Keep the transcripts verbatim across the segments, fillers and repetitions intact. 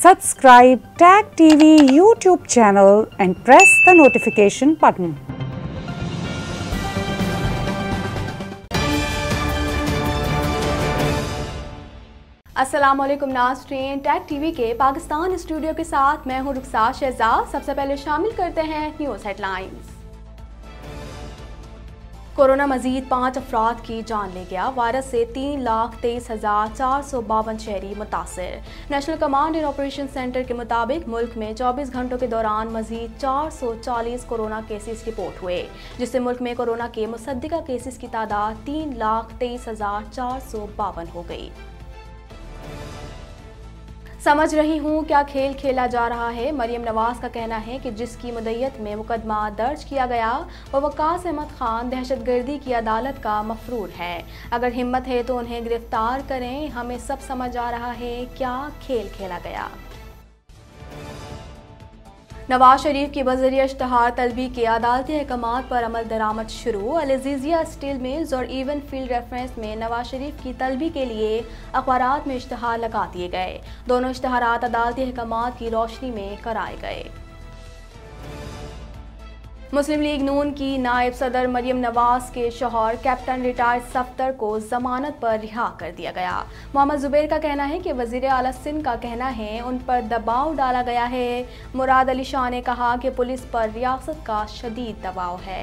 Subscribe Tag T V YouTube channel and press the notification button. अस्सलाम वालेकुम नाज़रीन, tag TV के Pakistan studio के साथ मैं हूं रुखसार शहजाद। सबसे पहले शामिल करते हैं न्यूज़ हेडलाइंस। कोरोना मजीद पाँच अफराद की जान ले गया। वायरस से तीन लाख तेईस हजार चार सौ बावन शहरी मुतासर। National command and operation centre के मुताबिक मुल्क में चौबीस घंटों के दौरान मजीद चार सौ चालीस कोरोना केसेस रिपोर्ट हुए, जिससे मुल्क में कोरोना के मुसद्दिका केसेस की तादाद तीन लाख तेईस हजार चार सौ बावन हो गई। समझ रही हूँ क्या खेल खेला जा रहा है। मरियम नवाज का कहना है कि जिसकी मुद्दत में मुकदमा दर्ज किया गया वो वकास अहमद खान दहशतगर्दी की अदालत का मफरूर है। अगर हिम्मत है तो उन्हें गिरफ्तार करें। हमें सब समझ आ रहा है क्या खेल खेला गया। नवाज शरीफ की बज़रिया इश्तहार तलबी के अदालती अहकामात पर अमल दरामद शुरू। अल-अज़ीज़िया स्टील मिल्स और इवन फील्ड रेफरेंस में नवाज शरीफ की तलबी के लिए अखबारात में इश्तहार लगा दिए गए। दोनों इश्तहारात अदालती अहकामात की रोशनी में कराए गए। मुस्लिम लीग नून की नायब सदर मरियम नवाज के शौहर कैप्टन रिटायर्ड सफ्तर को जमानत पर रिहा कर दिया गया। मोहम्मद जुबैर का कहना है कि वजीर आला सिंध का कहना है उन पर दबाव डाला गया है। मुराद अली शाह ने कहा कि पुलिस पर रियासत का शदीद दबाव है।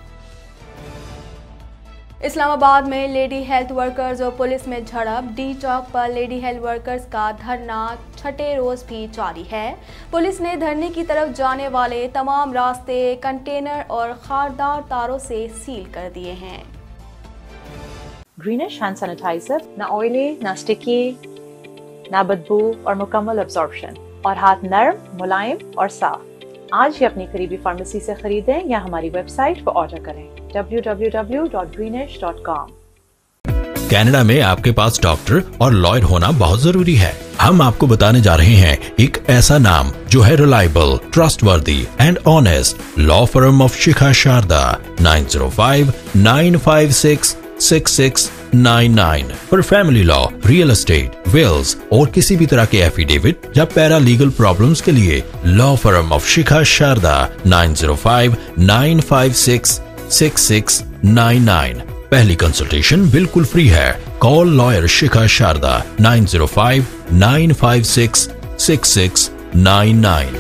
इस्लामाबाद में लेडी हेल्थ वर्कर्स और पुलिस में झड़प। डी चौक पर लेडी हेल्थ वर्कर्स का धरना छठे रोज भी जारी है। पुलिस ने धरने की तरफ जाने वाले तमाम रास्ते कंटेनर और खारदार तारों से सील कर दिए हैं। ग्रीनिश हैंड सैनिटाइजर ना ऑयली ना स्टिकी ना बदबू और मुकम्मल अब्जॉर्प्शन और हाथ नर्म मुलायम और साफ। आज ही अपनी करीबी फार्मेसी से खरीदें या हमारी वेबसाइट पर ऑर्डर करें W W W dot Greenish dot com. Canada में आपके पास डॉक्टर और लॉयर होना बहुत जरूरी है। हम आपको बताने जा रहे हैं एक ऐसा नाम जो है reliable, trustworthy and honest. Law firm of Shikha Sharda nine zero five nine five six six six nine nine पर family law, real estate, wills और किसी भी तरह के एफिडेविट या पैरा लीगल प्रॉब्लम्स के लिए law firm of Shikha Sharda nine zero five nine five six six six nine nine. पहली कंसल्टेशन बिल्कुल फ्री है। Call lawyer Shikha Sharda nine zero five nine five six six six nine nine.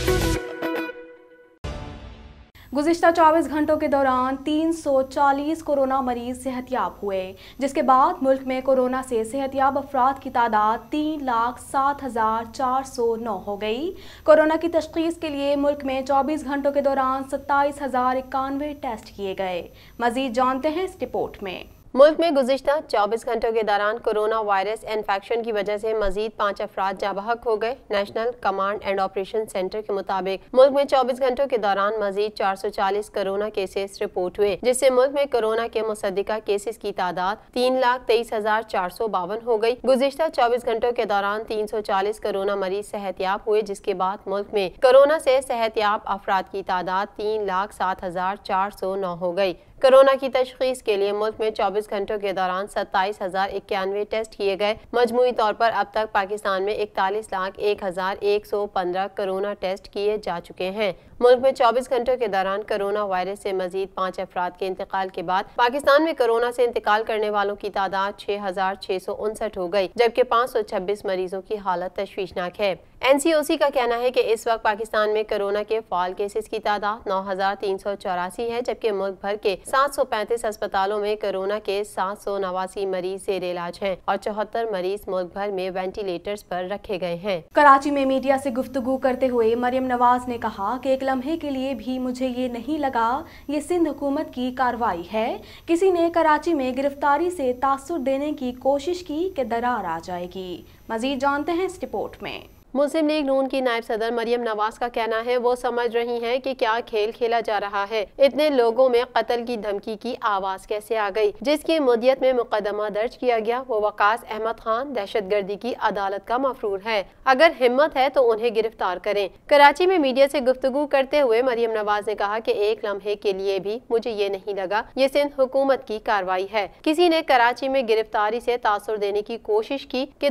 गुज़िश्ता चौबीस घंटों के दौरान तीन सौ चालीस कोरोना मरीज सेहतयाब हुए, जिसके बाद मुल्क में कोरोना से सेहतयाब अफराद की तादाद तीन लाख सात हजार चार सौ नौ हो गई। कोरोना की तशखीस के लिए मुल्क में चौबीस घंटों के दौरान सत्ताईस हजार इक्यानवे टेस्ट किए गए। मजीद जानते हैं इस रिपोर्ट में। मुल्क में गुज़िश्ता चौबीस घंटों के दौरान कोरोना वायरस इन्फेक्शन की वजह से मजीद पाँच अफराद जाबहक हो गए। National command and operation centre के मुताबिक मुल्क में चौबीस घंटों के दौरान मजीद चार सौ चालीस कोरोना केसेस रिपोर्ट हुए, जिससे मुल्क में कोरोना के मुसद्दिका केसेस की तादाद तीन लाख तेईस हजार चार सौ बावन हो गई। गुज़िश्ता चौबीस घंटों के दौरान तीन सौ चालीस कोरोना मरीज सेहतयाब हुए, जिसके बाद मुल्क में कोरोना से सेहतयाब अफराद की तादाद तीन लाख सात हजार चार सौ नौ हो गई। कोरोना की तशखीस के लिए मुल्क में चौबीस घंटों के दौरान सत्ताईस हजार इक्यानवे टेस्ट किए गए। मजमूई तौर पर अब तक पाकिस्तान में इकतालीस लाख एक हजार एक सौ पंद्रह कोरोना टेस्ट किए जा चुके हैं। मुल्क में चौबीस घंटों के दौरान कोरोना वायरस से मजीद पाँच अफराद के इंतकाल के बाद पाकिस्तान में कोरोना से इंतकाल करने वालों की तादाद छह हजार छह सौ उनसठ हो गई, जबकि पाँच सौ छब्बीस मरीजों की हालत तशवीशनाक है। एन सी ओ सी का कहना है कि इस वक्त पाकिस्तान में कोरोना के फाल केसेस की तादाद नौ हजार तीन सौ चौरासी है, जबकि मुल्क भर के सात सौ पैंतीस अस्पतालों में कोरोना के सात सौ नवासी मरीज जेर इलाज हैं और चौहत्तर मरीज मुल्क भर में वेंटिलेटर्स पर रखे गए हैं। कराची में मीडिया से गुफ्तगू करते हुए मरियम नवाज ने कहा कि एक लम्हे के लिए भी मुझे ये नहीं लगा ये सिंध हुकूमत की कार्रवाई है। किसी ने कराची में गिरफ्तारी से तासुर देने की कोशिश की कि दरार आ जाएगी। मजीद जानते हैं इस रिपोर्ट में। मुस्लिम लीग नून की नायब सदर मरियम नवाज का कहना है वो समझ रही हैं कि क्या खेल खेला जा रहा है। इतने लोगों में कत्ल की धमकी की आवाज कैसे आ गई। जिसकी मुद्दत में मुकदमा दर्ज किया गया वो वकास अहमद खान दहशतगर्दी की अदालत का मफरूर है। अगर हिम्मत है तो उन्हें गिरफ्तार करें। कराची में मीडिया से गुफ्तगू करते हुए मरियम नवाज ने कहा कि एक लम्हे के लिए भी मुझे ये नहीं लगा ये सिंध हुकूमत की कार्रवाई है। किसी ने कराची में गिरफ्तारी से तासुर देने की कोशिश की कि दरार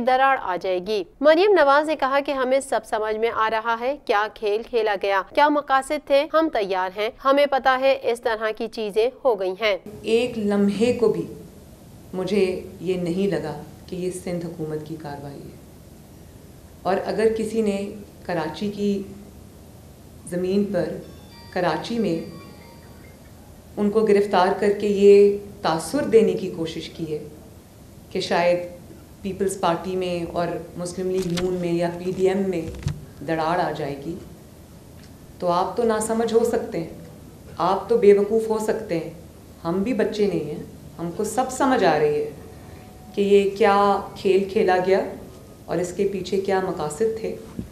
आ जाएगी। मरियम नवाज ने कहा कि हमें सब समझ में आ रहा है, क्या खेल खेला गया, क्या मकासद थे, हम तैयार हैं, हमें पता है इस तरह की चीजें हो गई हैं। एक लम्हे को भी मुझे ये नहीं लगा कि ये सिंध हुकूमत की कार्रवाई है, और अगर किसी ने कराची की ज़मीन पर, कराची में उनको गिरफ़्तार करके ये तासुर देने की कोशिश की है कि शायद पीपल्स पार्टी में और मुस्लिम लीग नून में या पीडीएम में दरार आ जाएगी, तो आप तो नासमझ हो सकते हैं, आप तो बेवकूफ़ हो सकते हैं, हम भी बच्चे नहीं हैं, हमको सब समझ आ रही है कि ये क्या खेल खेला गया और इसके पीछे क्या मकासद थे।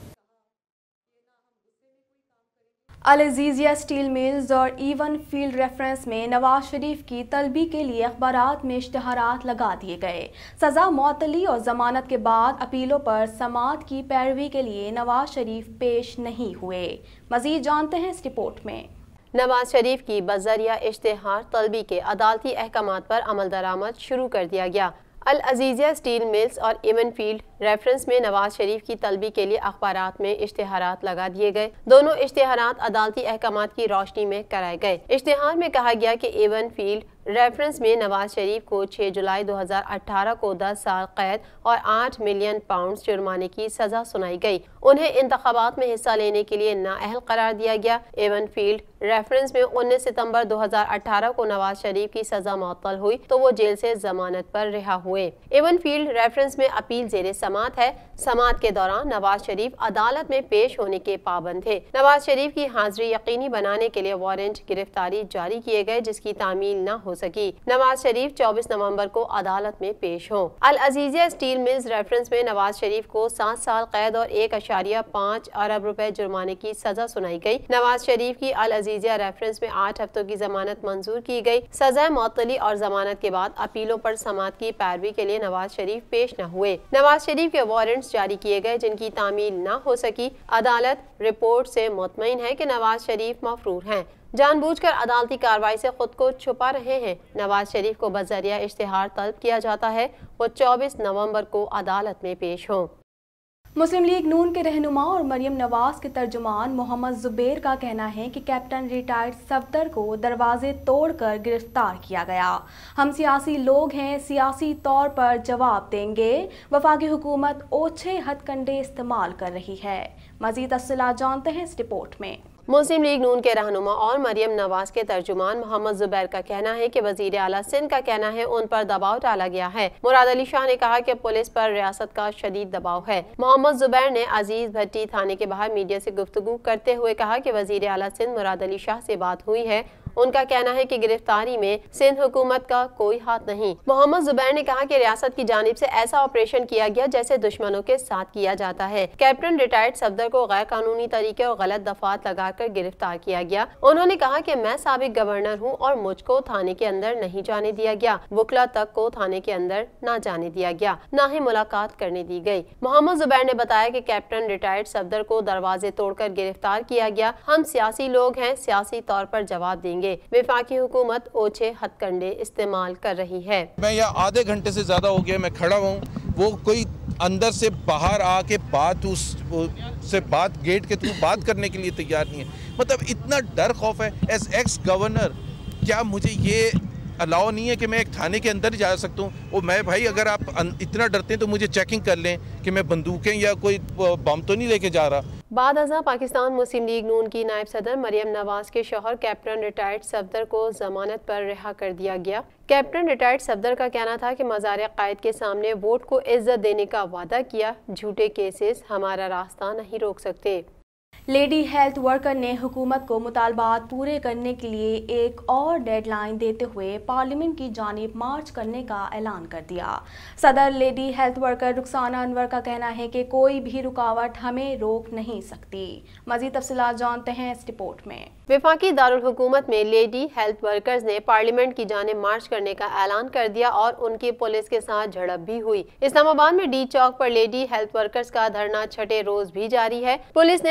अल अज़ीज़िया स्टील मिल्स और इवन फील्ड रेफरेंस में नवाज शरीफ की तलबी के लिए अखबारात में इश्तहारात लगा दिए गए। सज़ा मअतली और जमानत के बाद अपीलों पर समाअत की पैरवी के लिए नवाज शरीफ पेश नहीं हुए। मज़ीद जानते हैं इस रिपोर्ट में। नवाज शरीफ की बज़रिया इश्तिहार तलबी के अदालती अहकामात पर अमल दरामद शुरू कर दिया गया। अल अज़ीज़िया स्टील मिल्स और इवन फील्ड रेफरेंस में नवाज शरीफ की तलबी के लिए अखबारात में इश्तिहारात लगा दिए गए। दोनों इश्तिहारात अदालती अहकामात की रोशनी में कराए गए। इश्तिहार में कहा गया कि इवन फील्ड रेफरेंस में नवाज शरीफ को छह जुलाई दो हज़ार अठारह को दस साल कैद और आठ मिलियन पाउंड जुर्माने की सजा सुनाई गई। उन्हें इंतखाबात में हिस्सा लेने के लिए नाअहल करार दिया गया। एवन फील्ड रेफरेंस में उन्नीस सितंबर दो हज़ार अठारह को नवाज शरीफ की सजा मुअत्तल हुई तो वो जेल से जमानत पर रिहा हुए। एवन फील्ड रेफरेंस में अपील जेर समाअत है। समाअत के दौरान नवाज शरीफ अदालत में पेश होने के पाबंद थे। नवाज शरीफ की हाजिरी यकीनी बनाने के लिए वारंट गिरफ्तारी जारी किए गए, जिसकी तामील न हो सकी। नवाज शरीफ चौबीस नवंबर को अदालत में पेश हों। Al Azizia steel mills reference में नवाज शरीफ को सात साल कैद और एक अशारिया पाँच अरब रुपए जुर्माने की सजा सुनाई गई। नवाज शरीफ की अल अज़ीज़िया रेफरेंस में आठ हफ्तों की जमानत मंजूर की गई। सजा मुअत्तली और जमानत के बाद अपीलों पर समाअत की पैरवी के लिए नवाज शरीफ पेश न हुए। नवाज शरीफ के वारंट्स जारी किए गए, जिनकी तामील न हो सकी। अदालत रिपोर्ट से मुतमईन है कि नवाज शरीफ मफरूर हैं, जानबूझकर अदालती कार्रवाई से खुद को छुपा रहे हैं। नवाज शरीफ को बज़रिया इश्तिहार तलब किया जाता है वो चौबीस नवंबर को अदालत में पेश हों। मुस्लिम लीग नून के रहनुमा और मरियम नवाज के तर्जुमान मोहम्मद जुबैर का कहना है कि कैप्टन रिटायर्ड सफदर को दरवाजे तोड़कर गिरफ्तार किया गया। हम सियासी लोग हैं, सियासी तौर पर जवाब देंगे। वफाकी हुकूमत ओछे हथकंडे इस्तेमाल कर रही है। मजीद तफसीलात जानते हैं इस रिपोर्ट में। मुस्लिम लीग नून के रहनुमा और मरियम नवाज के तर्जुमान मोहम्मद जुबैर का कहना है कि वजीर आला सिंध का कहना है उन पर दबाव डाला गया है। मुराद अली शाह ने कहा कि पुलिस पर रियासत का शदीद दबाव है। मोहम्मद जुबैर ने अजीज भट्टी थाने के बाहर मीडिया से गुफ्तगू करते हुए कहा कि वजीर आला सिंध मुराद अली शाह से बात हुई है। उनका कहना है कि गिरफ्तारी में सिंध हुकूमत का कोई हाथ नहीं। मोहम्मद जुबैर ने कहा कि रियासत की जानिब से ऐसा ऑपरेशन किया गया जैसे दुश्मनों के साथ किया जाता है। कैप्टन रिटायर्ड सफदर को गैर कानूनी तरीके और गलत दफात लगाकर गिरफ्तार किया गया। उन्होंने कहा कि मैं साबिक गवर्नर हूँ और मुझको थाने के अंदर नहीं जाने दिया गया। वकला तक को थाने के अंदर न जाने दिया गया, न ही मुलाकात करने दी गई। मोहम्मद जुबैर ने बताया कि कैप्टन रिटायर्ड सफदर को दरवाजे तोड़कर गिरफ्तार किया गया। हम सियासी लोग हैं, सियासी तौर पर जवाब देंगे। वफाकी हुकूमत ओछे हथकंडे इस्तेमाल कर रही है। मैं यहाँ आधे घंटे से ज्यादा हो गया मैं खड़ा हूँ, वो कोई अंदर से बाहर आके बात उस से बात गेट के थ्रू बात करने के लिए तैयार नहीं है। मतलब इतना डर खौफ है। एज एक्स गवर्नर क्या मुझे ये अलाउ नहीं है कि मैं एक थाने के अंदर जा सकता हूँ? वो मैं भाई अगर आप इतना डरते हैं तो मुझे चेकिंग कर लें कि मैं बंदूकें या कोई बम तो नहीं लेके जा रहा। बाद अज़ा पाकिस्तान मुस्लिम लीग नून की नायब सदर मरियम नवाज के शौहर कैप्टन रिटायर्ड सफदर को जमानत पर रिहा कर दिया गया। कैप्टन रिटायर्ड सफदर का कहना था कि मज़ार कायद के सामने वोट को इज्जत देने का वादा किया। झूठे केसेस हमारा रास्ता नहीं रोक सकते। लेडी हेल्थ वर्कर ने हुकूमत को मुतालबात पूरे करने के लिए एक और डेडलाइन देते हुए पार्लियामेंट की जानिब मार्च करने का ऐलान कर दिया। सदर lady health worker Rukhsana Anwar का कहना है कि कोई भी रुकावट हमें रोक नहीं सकती। मज़ीद तफसीलात जानते हैं इस रिपोर्ट में। वफाकी दारुल हुकूमत में लेडी हेल्थ वर्कर्स ने पार्लियामेंट की जानिब मार्च करने का ऐलान कर दिया और उनकी पुलिस के साथ झड़प भी हुई। इस्लामाबाद में डी चौक पर लेडी हेल्थ वर्कर्स का धरना छठे रोज भी जारी है। पुलिस ने धरने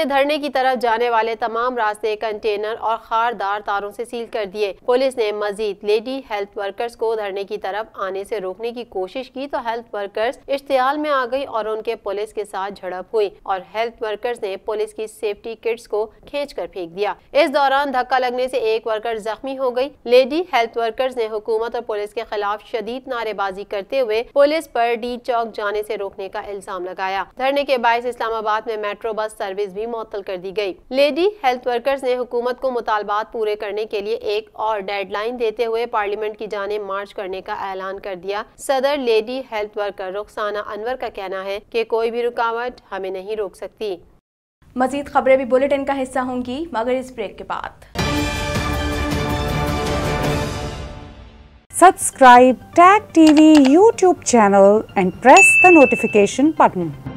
की तरफ जाने वाले तमाम रास्ते कंटेनर और खारदार तारों से सील कर दिए। पुलिस ने मजीद लेडी हेल्थ वर्कर्स को धरने की तरफ आने से रोकने की कोशिश की तो हेल्थ वर्कर्स इश्तियाल में आ गई और उनके पुलिस के साथ झड़प हुई और हेल्थ वर्कर्स ने पुलिस की सेफ्टी किट्स को खींचकर फेंक दिया। इस दौरान धक्का लगने से एक वर्कर जख्मी हो गई। लेडी हेल्थ वर्कर्स ने हुकूमत और पुलिस के खिलाफ शदीद नारेबाजी करते हुए पुलिस पर डी चौक जाने से रोकने का इल्जाम लगाया। धरने के बायस इस्लामाबाद में मेट्रो बस सर्विस भी मुअत्तल कर दी गई। लेडी हेल्थ वर्कर्स ने हुकूमत को मुतालबात पूरे करने के लिए एक और डेडलाइन देते हुए पार्लियामेंट की जानिब मार्च करने का ऐलान कर दिया। सदर lady health worker Rukhsana Anwar का कहना है कि कोई भी रुकावट हमें नहीं रोक सकती। मजीद खबरें भी बुलेटिन का हिस्सा होंगी मगर इस ब्रेक के बाद। Subscribe Tag T V YouTube channel and press the notification button.